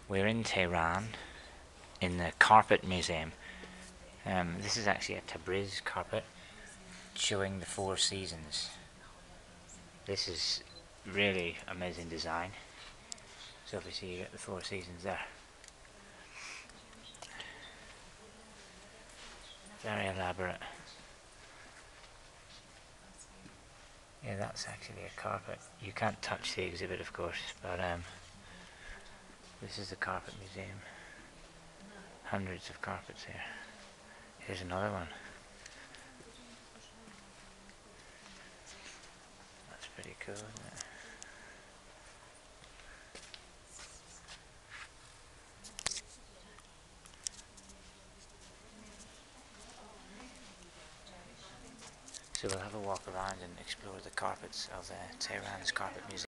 We're in Tehran in the Carpet Museum. This is actually a Tabriz carpet showing the four seasons. This is really amazing design. So obviously you get the four seasons there. Very elaborate. Yeah, that's actually a carpet. You can't touch the exhibit, of course, but this is the Carpet Museum. Hundreds of carpets here. Here's another one. That's pretty cool, isn't it? So we'll have a walk around and explore the carpets of Tehran's Carpet Museum.